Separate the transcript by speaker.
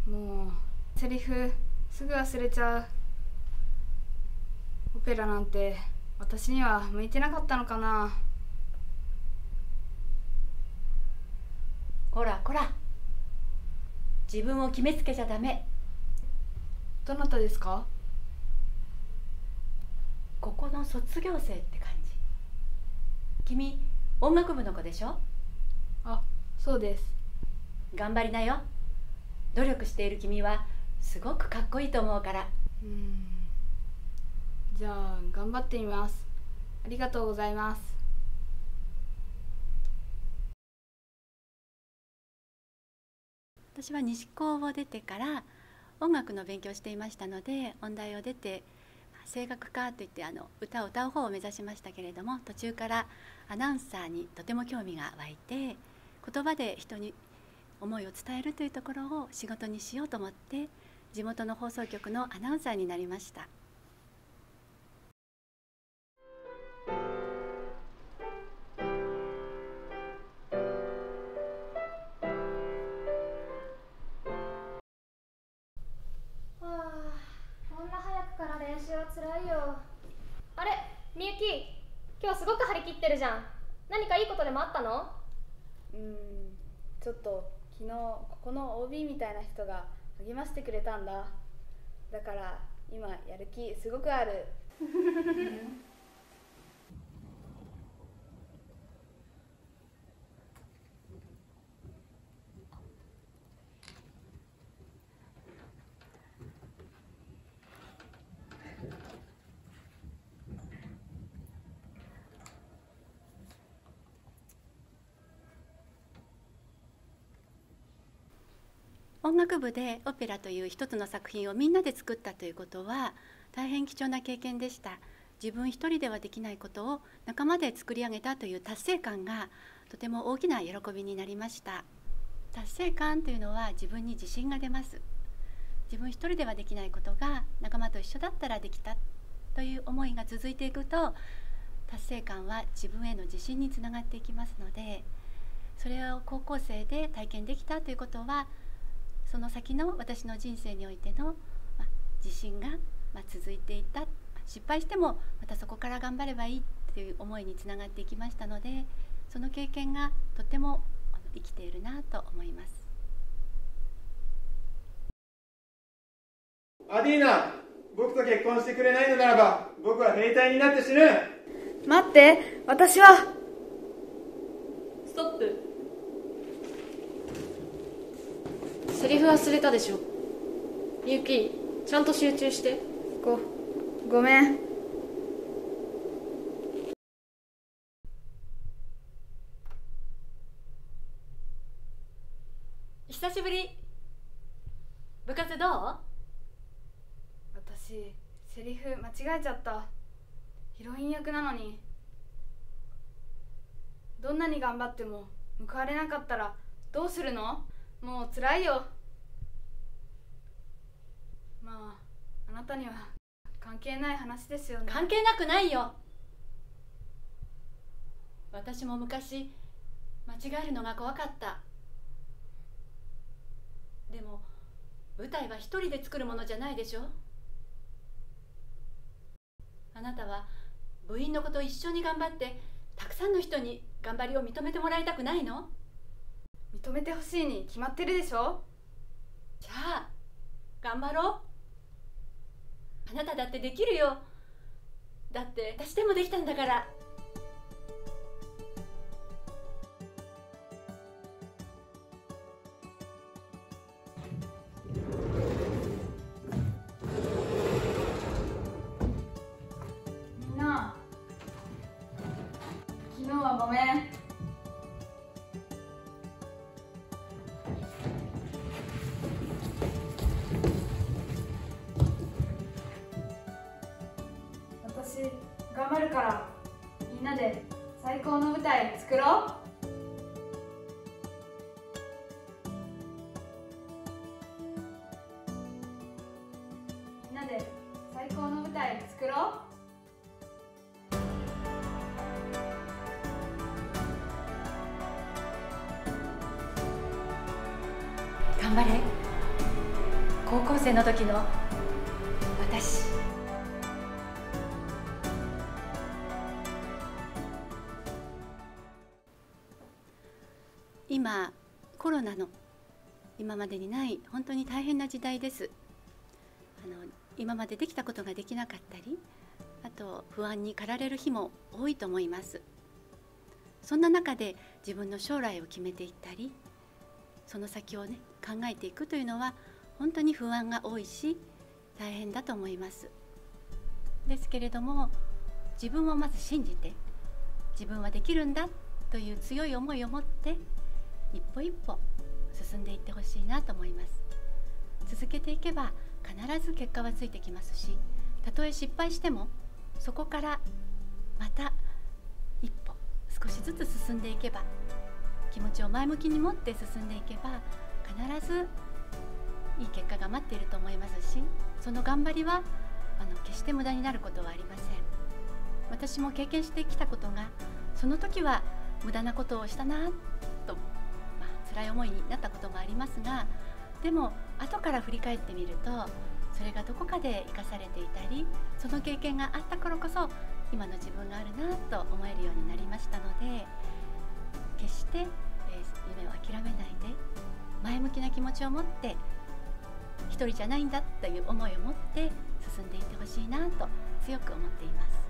Speaker 1: もうセリフすぐ忘れちゃう。オペラなんて私には向いてなかったのかな。
Speaker 2: こらこら、自分を決めつけちゃダメ。
Speaker 1: どなたですか？
Speaker 2: ここの卒業生って感じ。君音楽部の子でしょ？
Speaker 1: あ、そうです。
Speaker 2: 頑張りなよ。努力している君はすごくかっこいいと思うから。
Speaker 1: じゃあ頑張ってみます。ありがとうございます。
Speaker 2: 私は西高を出てから音楽の勉強をしていましたので、音大を出て声楽科といって歌を歌う方を目指しましたけれども、途中からアナウンサーにとても興味が湧いて、言葉で人に思いを伝えるというところを仕事にしようと思って地元の放送局のアナウンサーになりました。
Speaker 3: こんな早くから練習はつらいよ。あれ、みゆき、今日すごく張り切ってるじゃん。何かいいことでもあったの？
Speaker 1: ちょっと昨日ここの OB みたいな人が励ましてくれたんだ。だから今やる気すごくある。
Speaker 2: 音楽部でオペラという一つの作品をみんなで作ったということは大変貴重な経験でした。自分一人ではできないことを仲間で作り上げたという達成感がとても大きな喜びになりました。達成感というのは自分に自信が出ます。自分一人ではできないことが仲間と一緒だったらできたという思いが続いていくと、達成感は自分への自信につながっていきますので、それを高校生で体験できたということは、その先の私の人生においての自信が続いていた。失敗してもまたそこから頑張ればいいという思いにつながっていきましたので、その経験がとても生きているなと思います。
Speaker 4: アディーナ、僕と結婚してくれないのならば僕は兵隊になって死ぬ。
Speaker 1: 待って、私は。
Speaker 5: ストップ。セリフ忘れたでしょ。みゆき、ちゃんと集中して。
Speaker 1: ごめん。
Speaker 2: 久しぶり。部活どう？
Speaker 1: 私セリフ間違えちゃった。ヒロイン役なのに。どんなに頑張っても報われなかったらどうするの？もう辛いよ。まあ、あなたには関係ない話ですよね。
Speaker 2: 関係なくないよ。私も昔間違えるのが怖かった。でも舞台は一人で作るものじゃないでしょ。あなたは部員のことを一緒に頑張ってたくさんの人に頑張りを認めてもらいたくないの？
Speaker 1: 認めてほしいに決まってるでしょ。
Speaker 2: じゃあ頑張ろう。あなただってできるよ。だって私でもできたんだから。
Speaker 1: みんな、昨日はごめん。私頑張るから、みんなで最高の舞台作ろう。みんなで最高の舞台作ろう。
Speaker 2: 頑張れ。 校生の時の私。今コロナの今までにない本当に大変な時代です。今までできたことができなかったり、あと不安に駆られる日も多いと思います。そんな中で自分の将来を決めていったり、その先をね考えていくというのは本当に不安が多いし大変だと思います。ですけれども、自分をまず信じて、自分はできるんだという強い思いを持って一歩一歩進んでいってほしいなと思います。続けていけば必ず結果はついてきますし、たとえ失敗してもそこからまた一歩少しずつ進んでいけば、気持ちを前向きに持って進んでいけば必ずいい結果が待っていると思いますし、その頑張りは決して無駄になることはありません。私も経験してきたことが、その時は無駄なことをしたなと、辛い思いになったこともありますが、でも後から振り返ってみると、それがどこかで生かされていたり、その経験があったからこそ今の自分があるなと思えるようになりましたので、決して、夢を諦めないで前向きな気持ちを持って、一人じゃないんだという思いを持って進んでいってほしいなと強く思っています。